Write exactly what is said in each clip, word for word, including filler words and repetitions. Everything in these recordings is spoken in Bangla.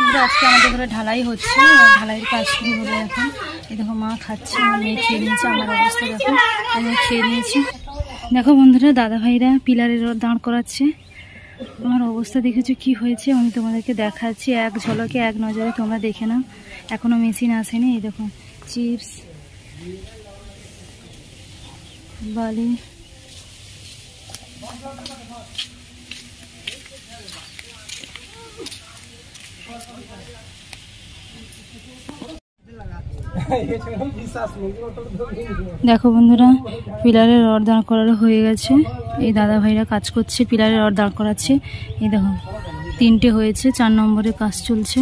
বন্ধুরা আজকে আমাদের ঘরে ঢালাই হচ্ছে, ঢালাইয়ের কাজ শুরু হবে এখন। এই দেখো মা খাচ্ছে, আমার মেয়ে খেয়ে নিয়েছে, আমার অবস্থা দেখো আমি খেয়ে নিয়েছি। দেখো বন্ধুরা দাদা ভাইরা পিলারের রড দাঁড় করাচ্ছে, আমার অবস্থা দেখেছো কি হয়েছে আমি তোমাদেরকে দেখাচ্ছি এক ঝলকে এক নজরে, তোমরা দেখে নাও। এখনো মেশিন আসেনি। এই দেখো চিপস, বালি, দেখো বন্ধুরা পিলারের রড দাঁড় করানো হয়ে গেছে। এই দাদা ভাইরা কাজ করছে, পিলারের রড দাঁড় করাচ্ছে। এই দেখো তিনটে হয়েছে, চার নম্বরে কাজ চলছে।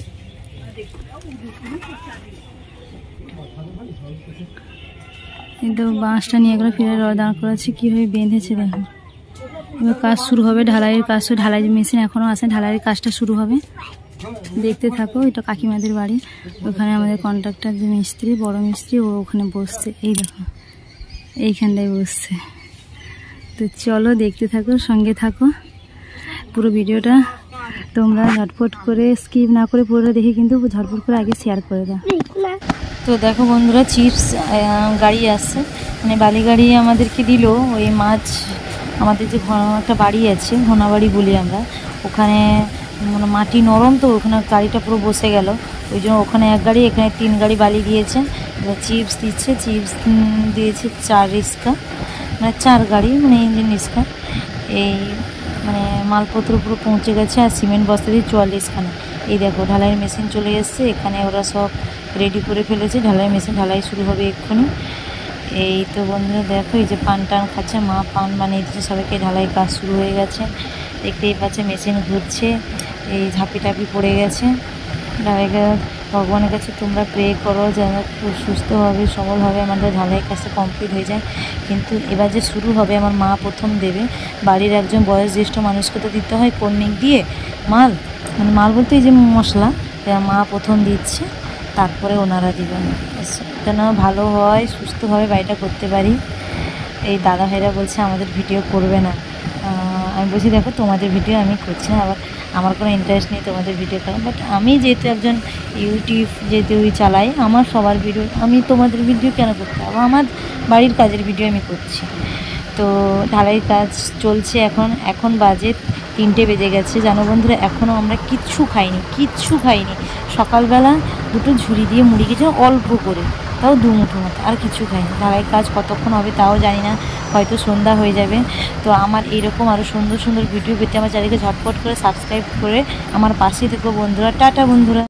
এই দেখো বাঁশটা নিয়ে গেলে পিলারের রড দাঁড় করাচ্ছে, কীভাবে বেঁধেছে দেখো। এবার কাজ শুরু হবে, ঢালাইয়ের কাজ। ঢালাই মেশিন এখনও আসে, ঢালাইয়ের কাজটা শুরু হবে, দেখতে থাকো। এটা কাকিমাদের বাড়ি, ওখানে আমাদের কন্ট্রাক্টর যে মিস্ত্রি, বড় মিস্ত্রি, ও ওখানে বসছে। এই দেখো এইখানটায় বসছে। তো চলো দেখতে থাকো, সঙ্গে থাকো পুরো ভিডিওটা। তোমরা ঝটপট করে স্কিপ না করে পুরোটা দেখে কিন্তু ঝটপট করে আগে শেয়ার করে দাও। তো দেখো বন্ধুরা চিপস গাড়ি আসছে, মানে বালি গাড়ি আমাদেরকে দিল। ওই মাছ আমাদের যে একটা বাড়ি আছে, ঘোনাবাড়ি বলি আমরা, ওখানে মানে মাটি নরম, তো ওখানে গাড়িটা পুরো বসে গেল। ওই জন্য ওখানে এক গাড়ি, এখানে তিন গাড়ি বালি দিয়েছে। এবার চিপস দিচ্ছে, চিপস দিয়েছে চার রিক্সা, মানে চার গাড়ি, মানে ইঞ্জিন রিক্সা। এই মানে মালপত্র পুরো পৌঁছে গেছে। আর সিমেন্ট বস্তা দিয়ে চুয়াল্লিশখানা। এই দেখো ঢালাইয়ের মেশিন চলে এসছে, এখানে ওরা সব রেডি করে ফেলেছে। ঢালাই মেশিন ঢালাই শুরু হবে এক্ষুনি। এই তো বন্ধুরা দেখো, এই যে পান টান খাচ্ছে, মা পান বানিয়ে দিচ্ছে সবাইকে। ঢালাই কাজ শুরু হয়ে গেছে, দেখতেই পাচ্ছে মেশিন ঘুরছে। এই ঝাঁপি টাপি পড়ে গেছে। ঢালাই ভগবানের কাছে তোমরা প্রে করো যেন খুব সুস্থভাবে সবলভাবে আমাদের ঢালাই কাজটা কমপ্লিট হয়ে যায়। কিন্তু এবার যে শুরু হবে, আমার মা প্রথম দেবে। বাড়ির একজন বয়োজ্যেষ্ঠ মানুষকে তো দিতে হয় কর্নিক দিয়ে মাল, মানে মাল বলতে এই যে মশলা, মা প্রথম দিচ্ছে, তারপরে ওনারা দিবেন, যেন ভালো হয়, সুস্থভাবে বাড়িটা করতে পারি। এই দাদা ভাইরা বলছে আমাদের ভিডিও করবে না। আমি বলছি দেখো তোমাদের ভিডিও আমি করছি না, আবার আমার কোনো ইন্টারেস্ট নেই তোমাদের ভিডিও করার, বাট আমি যেহেতু একজন ইউটিউব যেহেতু চালাই, আমার সবার ভিডিও, আমি তোমাদের ভিডিও কেন করতে হবে, আমার বাড়ির কাজের ভিডিও আমি করছি। তো ঢালাই কাজ চলছে এখন, এখন বাজে তিনটে বেজে গেছে জানো বন্ধুরা, এখনও আমরা কিচ্ছু খাইনি, কিচ্ছু খাইনি। সকালবেলা দুটো ঝুড়ি দিয়ে মুড়ি খেয়েছি অল্প করে, তাও দু মুঠো মতো, আর কিছু খাইনি। ঢালাই কাজ কতক্ষণ হবে তাও জানি না, হয়তো সন্ধ্যা হয়ে যাবে। তো আমার এইরকম আরও সুন্দর সুন্দর ভিডিও পেতে আমার চ্যানেলকে ঝটপট করে সাবস্ক্রাইব করে আমার পাশে থেকো বন্ধুরা। টাটা বন্ধুরা।